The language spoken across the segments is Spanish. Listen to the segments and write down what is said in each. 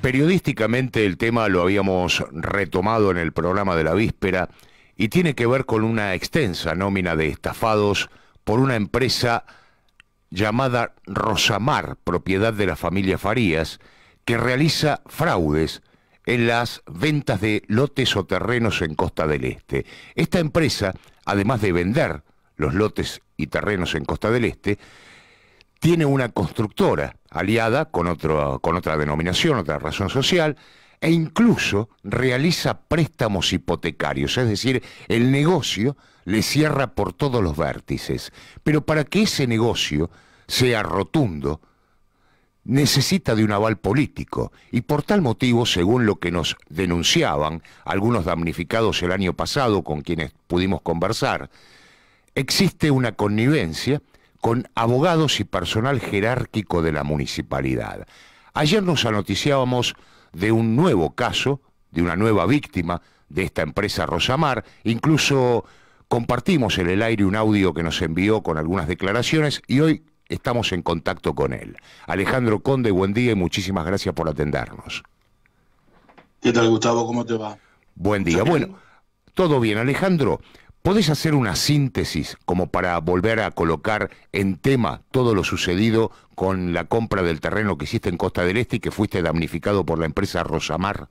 Periodísticamente el tema lo habíamos retomado en el programa de la víspera y tiene que ver con una extensa nómina de estafados por una empresa llamada Rosamar, propiedad de la familia Farías, que realiza fraudes en las ventas de lotes o terrenos en Costa del Este. Esta empresa, además de vender los lotes y terrenos en Costa del Este, tiene una constructora aliada con otra denominación, otra razón social, e incluso realiza préstamos hipotecarios, es decir, el negocio le cierra por todos los vértices. Pero para que ese negocio sea rotundo, necesita de un aval político, y por tal motivo, según lo que nos denunciaban algunos damnificados el año pasado con quienes pudimos conversar, existe una connivencia con abogados y personal jerárquico de la municipalidad. Ayer nos anoticiábamos de un nuevo caso, de una nueva víctima de esta empresa Rosamar. Incluso compartimos en el aire un audio que nos envió con algunas declaraciones y hoy estamos en contacto con él. Alejandro Conde, buen día y muchísimas gracias por atendernos. ¿Qué tal, Gustavo? ¿Cómo te va? Buen día. Bueno, todo bien. Alejandro, ¿podés hacer una síntesis como para volver a colocar en tema todo lo sucedido con la compra del terreno que hiciste en Costa del Este y que fuiste damnificado por la empresa Rosamar?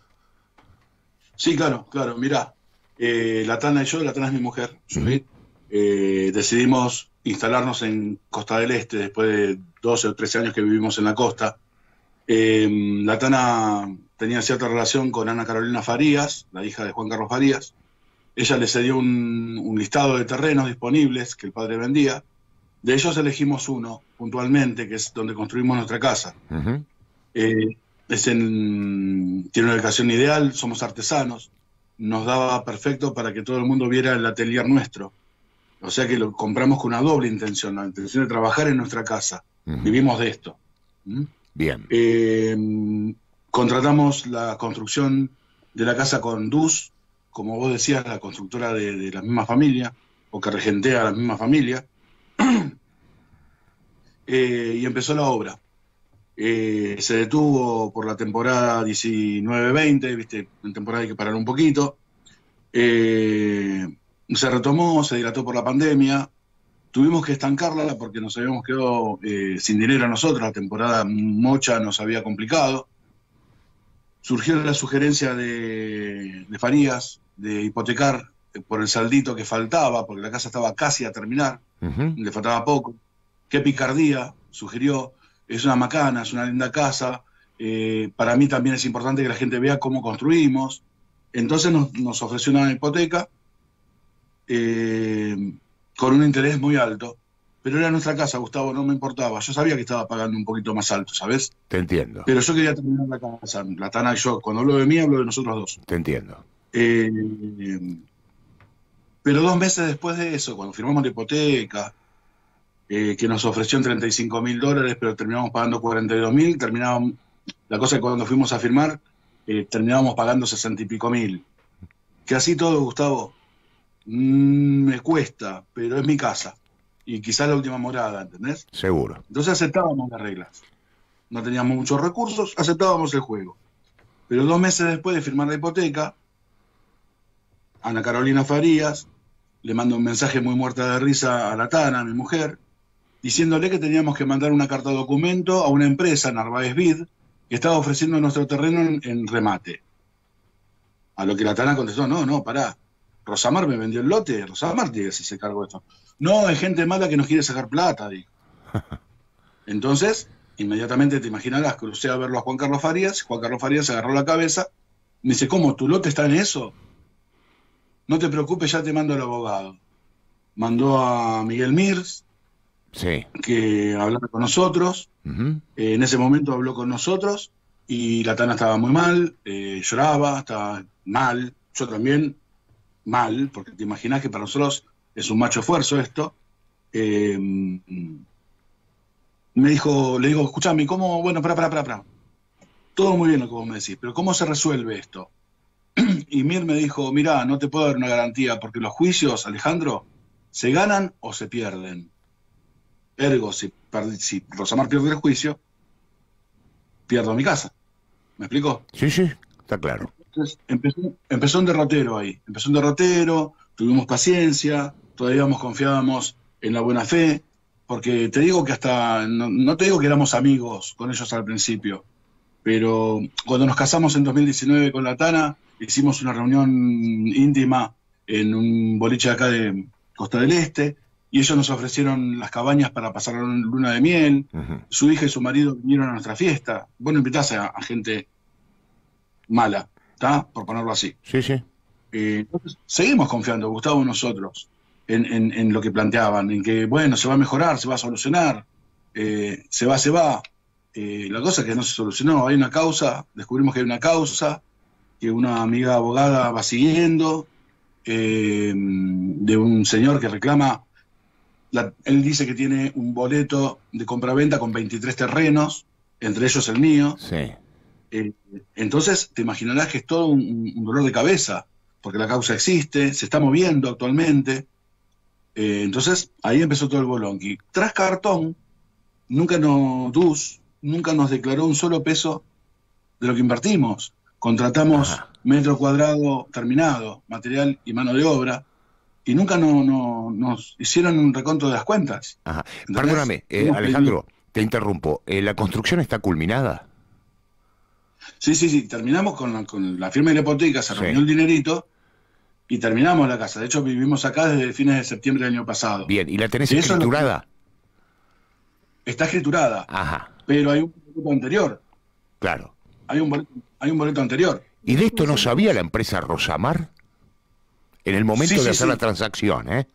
Sí, claro. Mirá, la Tana y yo, la Tana es mi mujer, decidimos instalarnos en Costa del Este después de 12 o 13 años que vivimos en la costa. La Tana tenía cierta relación con Ana Carolina Farías, la hija de Juan Carlos Farías. Ella le cedió un listado de terrenos disponibles que el padre vendía. De ellos elegimos uno puntualmente, que es donde construimos nuestra casa. Tiene una ubicación ideal, somos artesanos, nos daba perfecto para que todo el mundo viera el atelier nuestro. O sea que lo compramos con una doble intención, la intención de trabajar en nuestra casa. Vivimos de esto. Bien. Contratamos la construcción de la casa con DUS, como vos decías, la constructora de la misma familia, o que regentea a la misma familia, y empezó la obra. Se detuvo por la temporada 19-20, ¿viste? En temporada hay que parar un poquito. Se retomó, se dilató por la pandemia, tuvimos que estancarla porque nos habíamos quedado sin dinero nosotros, la temporada mocha nos había complicado. Surgió la sugerencia de Farías de hipotecar por el saldito que faltaba, porque la casa estaba casi a terminar, le faltaba poco. Qué picardía, sugirió, es una macana, es una linda casa, para mí también es importante que la gente vea cómo construimos. Entonces nos ofreció una hipoteca con un interés muy alto, pero era nuestra casa, Gustavo, no me importaba. Yo sabía que estaba pagando un poquito más alto, ¿sabes? Te entiendo. Pero yo quería terminar la casa, la Tana y yo. Cuando hablo de mí, hablo de nosotros dos. Te entiendo. Pero 2 meses después de eso, cuando firmamos la hipoteca, que nos ofreció $35.000, pero terminamos pagando 42.000, terminábamos, la cosa es que cuando fuimos a firmar, terminábamos pagando 60 y pico mil. Que así todo, Gustavo, me cuesta, pero es mi casa. Y quizás la última morada, ¿entendés? Seguro. Entonces aceptábamos las reglas. No teníamos muchos recursos, aceptábamos el juego. Pero 2 meses después de firmar la hipoteca, Ana Carolina Farías le manda un mensaje muy muerta de risa a la Tana, a mi mujer, diciéndole que teníamos que mandar una carta de documento a una empresa, Narváez Vid, que estaba ofreciendo nuestro terreno en remate. A lo que la Tana contestó, no, pará. Rosamar me vendió el lote, Rosamar tiene que hacerse cargo de esto. No, hay gente mala que nos quiere sacar plata, dijo. Entonces, inmediatamente te imaginarás, crucé a verlo a Juan Carlos Farías se agarró la cabeza, me dice, ¿cómo, tu lote está en eso? No te preocupes, ya te mando al abogado. Mandó a Miguel Mirs, sí, que hablara con nosotros. En ese momento habló con nosotros y la Tana estaba muy mal, lloraba, estaba mal, yo también mal, porque te imaginas que para nosotros es un macho esfuerzo esto. Me dijo, le digo, escuchame, ¿cómo? Bueno, pará. Todo muy bien lo que vos me decís, pero ¿cómo se resuelve esto? Y Mir me dijo, mirá, no te puedo dar una garantía, porque los juicios, Alejandro, se ganan o se pierden. Ergo, si Rosamar pierde el juicio, pierdo mi casa. ¿Me explico? Sí, sí, está claro. Entonces empezó un derrotero ahí, empezó un derrotero, tuvimos paciencia, todavía nos confiábamos en la buena fe, porque te digo que hasta, no te digo que éramos amigos con ellos al principio, pero cuando nos casamos en 2019 con la Tana, hicimos una reunión íntima en un boliche acá de Costa del Este, y ellos nos ofrecieron las cabañas para pasar la luna de miel. Su hija y su marido vinieron a nuestra fiesta. Vos no invitás a gente mala, ¿está? Por ponerlo así. Sí, sí. Entonces, seguimos confiando, Gustavo, nosotros, en lo que planteaban, en que, bueno, se va a mejorar, se va a solucionar, se va. La cosa es que no se solucionó, hay una causa, descubrimos que hay una causa, que una amiga abogada va siguiendo, de un señor que reclama, él dice que tiene un boleto de compraventa con 23 terrenos, entre ellos el mío. Sí. Entonces te imaginarás que es todo un dolor de cabeza, porque la causa existe, se está moviendo actualmente. Entonces ahí empezó todo el bolonqui. Tras cartón, nunca nos declaró un solo peso de lo que invertimos. Contratamos metro cuadrado terminado, material y mano de obra, y nunca nos hicieron un reconto de las cuentas. Ajá. Perdóname, Alejandro, te interrumpo. ¿La construcción está culminada? Sí, terminamos con la firma de la hipoteca, se reunió el dinerito y terminamos la casa. De hecho, vivimos acá desde fines de septiembre del año pasado. Bien, ¿y la tenés escriturada? Está escriturada, pero hay un boleto anterior. Claro. Hay un boleto anterior. ¿Y de esto no sabía la empresa Rosamar? En el momento de hacer la transacción, ¿eh?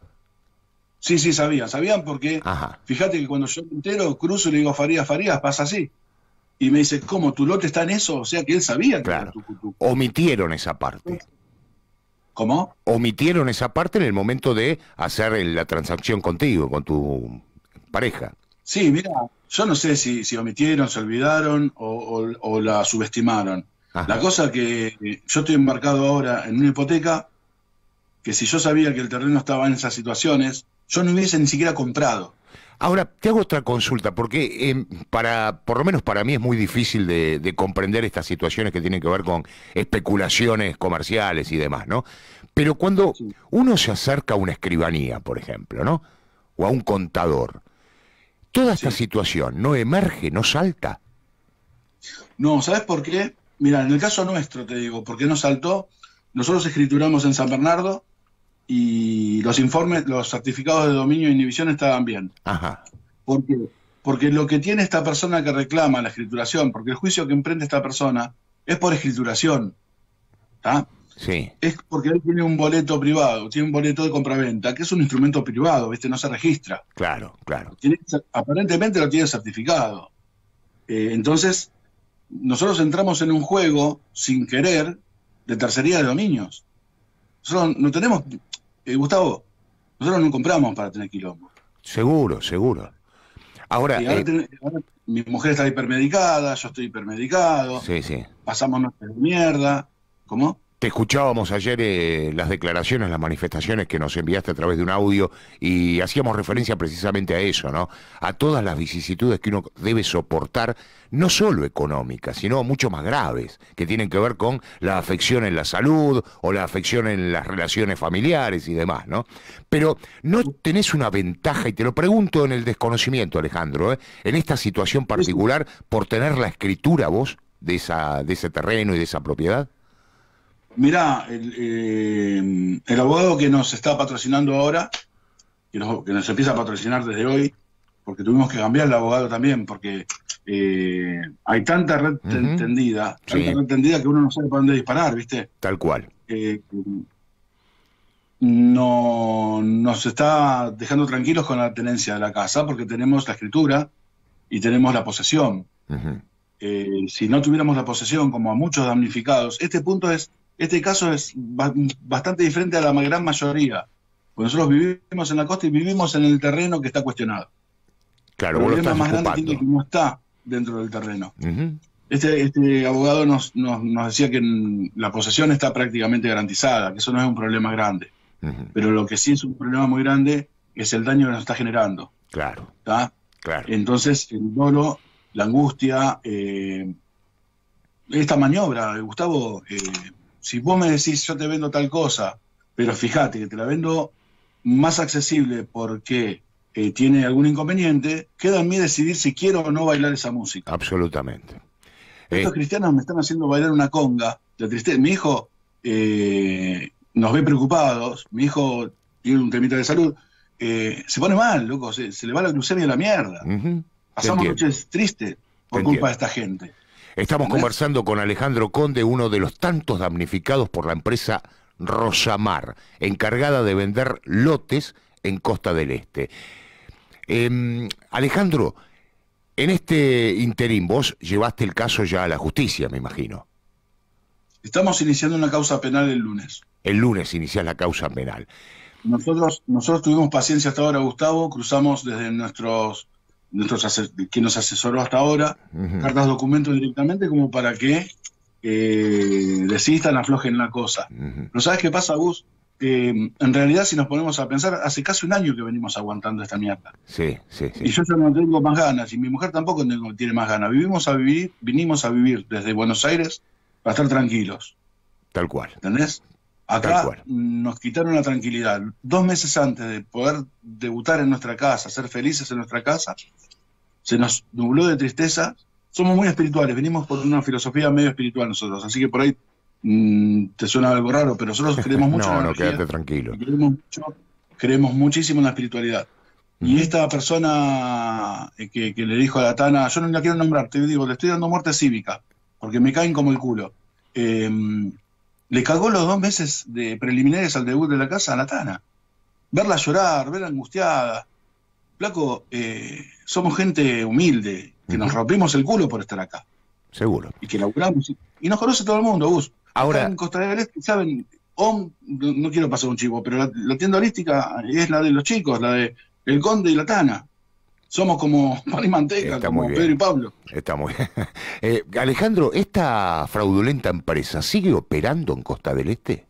Sí, sabían porque, fíjate que cuando yo me entero, cruzo y le digo, Farías, pasa así. Y me dice, ¿cómo? ¿Tu lote está en eso? O sea que él sabía. Claro. Omitieron esa parte. ¿Cómo? Omitieron esa parte en el momento de hacer la transacción contigo, con tu pareja. Sí, mira, yo no sé si omitieron, se olvidaron o la subestimaron. La cosa que yo estoy embarcado ahora en una hipoteca que si yo sabía que el terreno estaba en esas situaciones, yo no hubiese ni siquiera comprado. Ahora, te hago otra consulta, porque por lo menos para mí es muy difícil de comprender estas situaciones que tienen que ver con especulaciones comerciales y demás, ¿no? Pero cuando uno se acerca a una escribanía, por ejemplo, ¿no? O a un contador, toda esta situación no emerge, no salta. No, ¿sabes por qué? Mira, en el caso nuestro, te digo, ¿por qué no saltó? Nosotros escrituramos en San Bernardo y los informes, los certificados de dominio e inhibición estaban bien. ¿Por qué? Porque lo que tiene esta persona que reclama la escrituración, porque el juicio que emprende esta persona es por escrituración, ¿está? Sí. Es porque él tiene un boleto privado, tiene un boleto de compraventa, que es un instrumento privado, ¿viste? No se registra. Claro. Aparentemente lo tiene certificado. Entonces, nosotros entramos en un juego, sin querer, de tercería de dominios. Nosotros no tenemos... Gustavo, nosotros no compramos para tener quilombo. Seguro. Ahora mi mujer está hipermedicada, yo estoy hipermedicado. Sí. Pasamos nuestra mierda. ¿Cómo? Te escuchábamos ayer las declaraciones, las manifestaciones que nos enviaste a través de un audio y hacíamos referencia precisamente a eso, ¿no? A todas las vicisitudes que uno debe soportar, no solo económicas, sino mucho más graves, que tienen que ver con la afección en la salud o la afección en las relaciones familiares y demás, ¿no? Pero no tenés una ventaja, y te lo pregunto en el desconocimiento, Alejandro, en esta situación particular, por tener la escritura vos de ese terreno y de esa propiedad. Mirá, el abogado que nos está patrocinando ahora, que nos empieza a patrocinar desde hoy, porque tuvimos que cambiar el abogado también, porque hay tanta red tendida, que uno no sabe para dónde disparar, ¿viste? Tal cual. No nos está dejando tranquilos con la tenencia de la casa, porque tenemos la escritura y tenemos la posesión. Si no tuviéramos la posesión, como a muchos damnificados, este caso es bastante diferente a la gran mayoría. Porque nosotros vivimos en la costa y vivimos en el terreno que está cuestionado. Claro, el problema más grande tiene que no está dentro del terreno. Este abogado nos decía que la posesión está prácticamente garantizada, que eso no es un problema grande. Pero lo que sí es un problema muy grande es el daño que nos está generando. Claro. Entonces, el dolor, la angustia, esta maniobra, Gustavo, si vos me decís yo te vendo tal cosa, pero fíjate que te la vendo más accesible porque tiene algún inconveniente, queda en mí decidir si quiero o no bailar esa música. Absolutamente. Estos cristianos me están haciendo bailar una conga de tristeza. Mi hijo nos ve preocupados, mi hijo tiene un temita de salud, se pone mal, loco, se le va la glucemia a la mierda. Pasamos noches tristes por culpa de esta gente. Estamos conversando con Alejandro Conde, uno de los tantos damnificados por la empresa Rosamar, encargada de vender lotes en Costa del Este. Alejandro, en este interín vos llevaste el caso ya a la justicia, me imagino. Estamos iniciando una causa penal el lunes. El lunes iniciás la causa penal. Nosotros tuvimos paciencia hasta ahora, Gustavo, cruzamos desde quien nos asesoró hasta ahora, cartas documentos directamente como para que desistan, aflojen la cosa. Pero ¿sabes qué pasa, Gus? En realidad, si nos ponemos a pensar, hace casi un año que venimos aguantando esta mierda. Sí. Y yo ya no tengo más ganas, y mi mujer tampoco tiene más ganas. Vinimos a vivir desde Buenos Aires para estar tranquilos. Tal cual. ¿Entendés? Acá nos quitaron la tranquilidad. 2 meses antes de poder debutar en nuestra casa, ser felices en nuestra casa, se nos nubló de tristeza. Somos muy espirituales, venimos por una filosofía medio espiritual nosotros, así que por ahí te suena algo raro, pero nosotros creemos mucho en la energía, quédate tranquilo. Creemos muchísimo en la espiritualidad. Y esta persona que le dijo a la Tana, yo no la quiero nombrar, te digo, le estoy dando muerte cívica, porque me caen como el culo. Le cagó los 2 meses de preliminares al debut de la casa a la Tana. Verla llorar, verla angustiada. Flaco, somos gente humilde, que nos rompimos el culo por estar acá. Seguro. Y que laburamos. Y nos conoce todo el mundo, Gus. Ahora, en Costa del Este, ¿saben? No quiero pasar un chivo, pero la tienda holística es la de los chicos, la de El Conde y la Tana. Somos como pan y manteca, como Pedro y Pablo. Está muy bien. Alejandro, ¿esta fraudulenta empresa sigue operando en Costa del Este?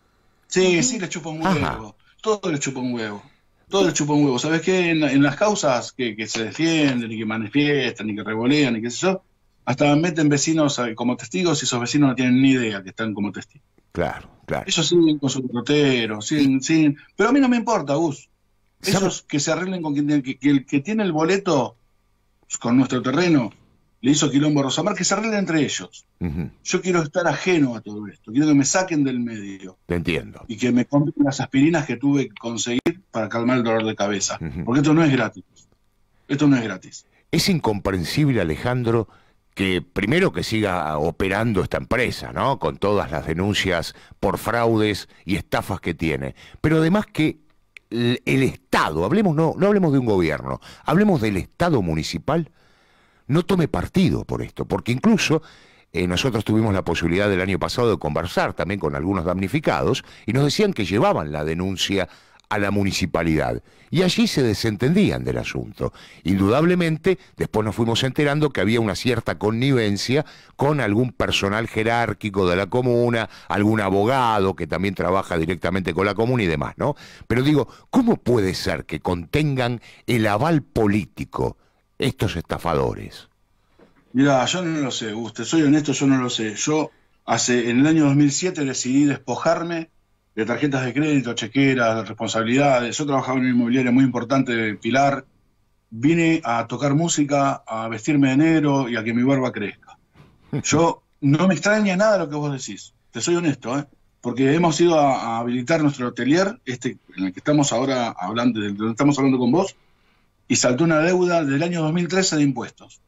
Sí, le chupa un huevo. Todo le chupa un huevo. Todo le chupa un huevo. ¿Sabes qué? En las causas que se defienden y que manifiestan y que revolean y qué sé yo, hasta meten vecinos como testigos y esos vecinos no tienen ni idea que están como testigos. Claro. Ellos siguen con su derrotero, siguen. Pero a mí no me importa, Gus. Esos que se arreglen con quien tiene, que el que tiene el boleto con nuestro terreno, le hizo quilombo a Rosamar, que se arreglen entre ellos. Yo quiero estar ajeno a todo esto, quiero que me saquen del medio. Te entiendo. Y que me compren las aspirinas que tuve que conseguir para calmar el dolor de cabeza. Porque esto no es gratis. Esto no es gratis. Es incomprensible, Alejandro, que primero que siga operando esta empresa, ¿no? Con todas las denuncias por fraudes y estafas que tiene. Pero además que el Estado, no hablemos de un gobierno, hablemos del Estado municipal, no tome partido por esto, porque incluso nosotros tuvimos la posibilidad del año pasado de conversar también con algunos damnificados y nos decían que llevaban la denuncia a la municipalidad y allí se desentendían del asunto. Indudablemente, después nos fuimos enterando que había una cierta connivencia con algún personal jerárquico de la comuna, algún abogado que también trabaja directamente con la comuna y demás, ¿no? Pero digo, ¿cómo puede ser que contengan el aval político estos estafadores? Mira, yo no lo sé, Gus, te soy honesto, yo no lo sé. Yo en el año 2007 decidí despojarme de tarjetas de crédito, chequeras, de responsabilidades. Yo trabajaba en una inmobiliaria muy importante de Pilar. Vine a tocar música, a vestirme de negro y a que mi barba crezca. Yo no me extraña nada lo que vos decís, te soy honesto, porque hemos ido a habilitar nuestro atelier, en el que estamos ahora hablando, de donde estamos hablando con vos, y saltó una deuda del año 2013 de impuestos,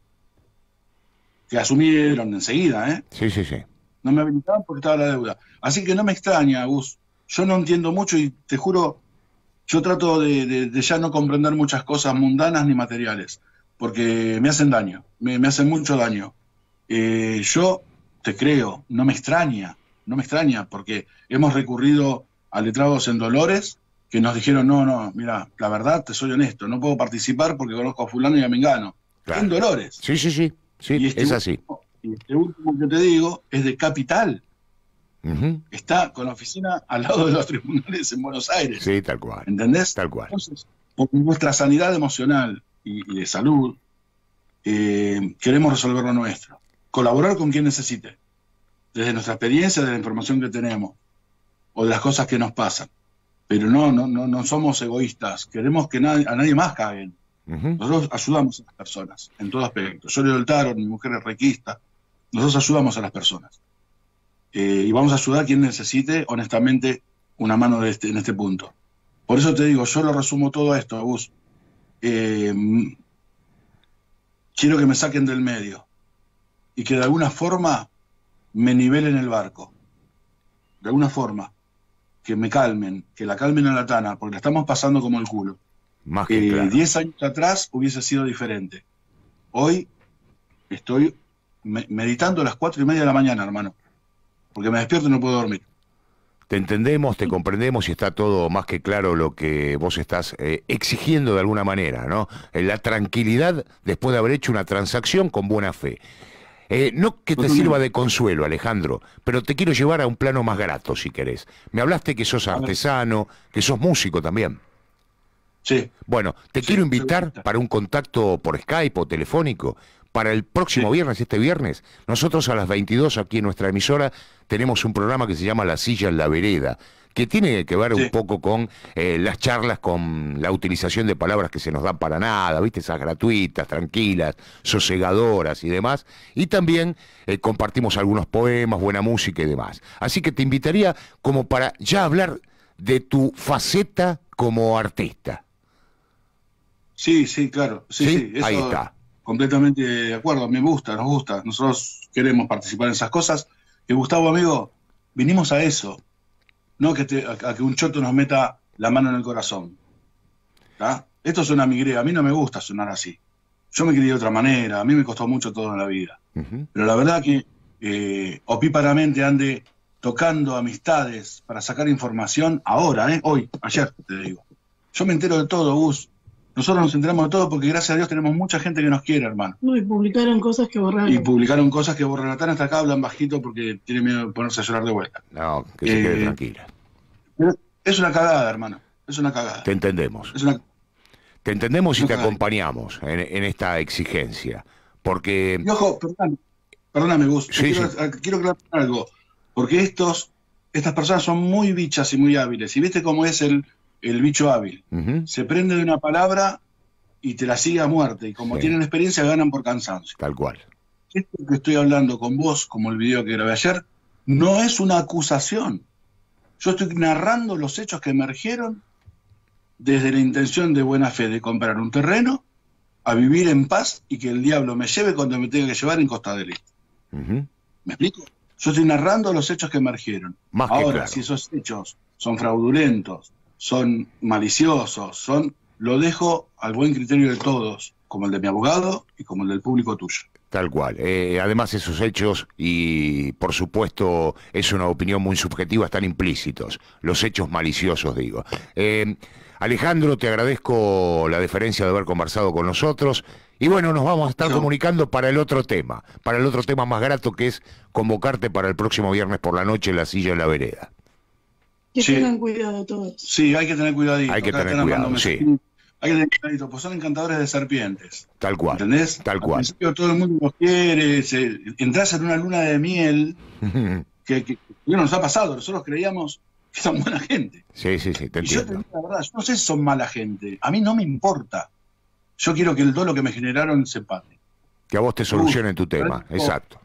que asumieron enseguida, Sí. No me habilitaban porque estaba la deuda. Así que no me extraña, Gus. Yo no entiendo mucho y te juro, yo trato de ya no comprender muchas cosas mundanas ni materiales, porque me hacen daño, me hacen mucho daño. Yo te creo, no me extraña, porque hemos recurrido a letrados en Dolores que nos dijeron, no, mira, la verdad, te soy honesto, no puedo participar porque conozco a fulano y a mengano. Claro. En Dolores. Sí, y es así. Y este último que te digo es de Capital. Está con la oficina al lado de los tribunales en Buenos Aires. Sí, tal cual. ¿Entendés? Tal cual. Entonces, por nuestra sanidad emocional y de salud, queremos resolver lo nuestro. Colaborar con quien necesite. desde nuestra experiencia, de la información que tenemos, o de las cosas que nos pasan. Pero no somos egoístas, queremos que a nadie más caguen. Nosotros ayudamos a las personas, en todo aspecto. Yo leo el tarot, mi mujer es requista, nosotros ayudamos a las personas. Y vamos a ayudar a quien necesite, honestamente, una mano en este punto. Por eso te digo, yo lo resumo todo esto, Gus. Quiero que me saquen del medio y que de alguna forma me nivelen el barco. De alguna forma, que me calmen, que la calmen a la Tana, porque la estamos pasando como el culo. Más que claro. 10 años atrás hubiese sido diferente. Hoy estoy meditando a las 4:30 de la mañana, hermano, porque me despierto y no puedo dormir. Te entendemos, te comprendemos y está todo más que claro lo que vos estás exigiendo de alguna manera, ¿no? La tranquilidad después de haber hecho una transacción con buena fe. No que te sirva de consuelo, Alejandro, pero te quiero llevar a un plano más grato, si querés. Me hablaste que sos artesano, que sos músico también. Sí. Bueno, te quiero invitar para un contacto por Skype o telefónico. Para el próximo viernes, este viernes, nosotros a las 22 aquí en nuestra emisora tenemos un programa que se llama La Silla en la Vereda, que tiene que ver un poco con las charlas, con la utilización de palabras que se nos dan para nada, ¿viste? Esas gratuitas, tranquilas, sosegadoras y demás. Y también compartimos algunos poemas, buena música y demás. Así que te invitaría como para ya hablar de tu faceta como artista. Sí, claro. Sí, eso, ahí está. Completamente de acuerdo, me gusta, nos gusta. Nosotros queremos participar en esas cosas. Y Gustavo, amigo, vinimos a eso. No a que un choto nos meta la mano en el corazón. ¿Tá? Esto suena a migré, a mí no me gusta sonar así. Yo me crié de otra manera, a mí me costó mucho todo en la vida. Pero la verdad que opíparamente ande tocando amistades para sacar información ahora, hoy, ayer, te digo. Yo me entero de todo, Gus. Nosotros nos enteramos de todo porque gracias a Dios tenemos mucha gente que nos quiere, hermano. No, y publicaron cosas que borraron. Y publicaron cosas que borraron. Natán hasta acá hablan bajito porque tiene miedo de ponerse a llorar de vuelta. No, que se quede tranquila. Es una cagada, hermano. Es una cagada. Te entendemos. Te entendemos y te acompañamos en esta exigencia. Porque... Y ojo, perdóname, Gus. Quiero aclarar algo. Porque estas personas son muy bichas y muy hábiles. Y viste cómo es el bicho hábil. Se prende de una palabra y te la sigue a muerte. Y como tienen experiencia, ganan por cansancio. Tal cual. Esto que estoy hablando con vos, como el video que grabé ayer, no es una acusación. Yo estoy narrando los hechos que emergieron desde la intención de buena fe de comprar un terreno, a vivir en paz y que el diablo me lleve cuando me tenga que llevar en Costa del Este. ¿Me explico? Yo estoy narrando los hechos que emergieron. Ahora, si esos hechos son fraudulentos, son maliciosos, lo dejo al buen criterio de todos, como el de mi abogado y como el del público tuyo. Tal cual. Además, esos hechos, y por supuesto es una opinión muy subjetiva, están implícitos. Los hechos maliciosos, digo. Alejandro, te agradezco la deferencia de haber conversado con nosotros. Y bueno, nos vamos a estar comunicando para el otro tema más grato, que es convocarte para el próximo viernes por la noche en La Silla en la Vereda. Que tengan cuidado todos. Sí, hay que tener cuidadito. Hay que tener cuidado, sí. Hay que tener cuidadito, pues son encantadores de serpientes. Tal cual. ¿Entendés? Tal cual. Al principio todo el mundo los quiere, entras en una luna de miel que nos ha pasado. Nosotros creíamos que son buena gente. Sí, te entiendo. Yo te digo la verdad, yo no sé si son mala gente. A mí no me importa. Yo quiero que el dolo que me generaron se pague. Que a vos te solucionen tu tema, exacto.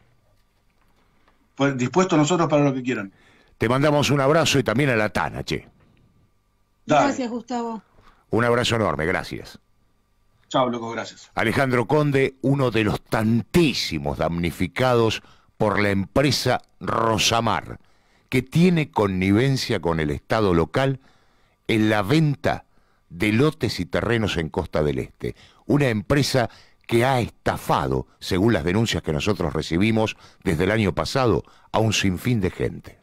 Pues dispuestos nosotros para lo que quieran. Te mandamos un abrazo y también a la Tana, che. Dale. Gracias, Gustavo. Un abrazo enorme, gracias. Chao, loco, gracias. Alejandro Conde, uno de los tantísimos damnificados por la empresa Rosamar, que tiene connivencia con el Estado local en la venta de lotes y terrenos en Costa del Este. Una empresa que ha estafado, según las denuncias que nosotros recibimos desde el año pasado, a un sinfín de gente.